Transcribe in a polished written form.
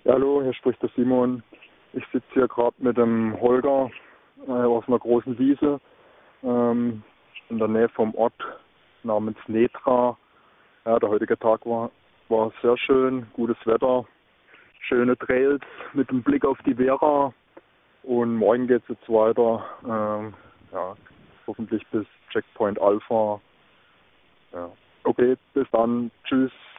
Hallo, hier spricht der Simon. Ich sitze hier gerade mit dem Holger auf einer großen Wiese in der Nähe vom Ort namens Netra. Ja, der heutige Tag war sehr schön, gutes Wetter, schöne Trails mit dem Blick auf die Vera. Und morgen geht es jetzt weiter, hoffentlich bis Checkpoint Alpha. Ja. Okay, bis dann. Tschüss.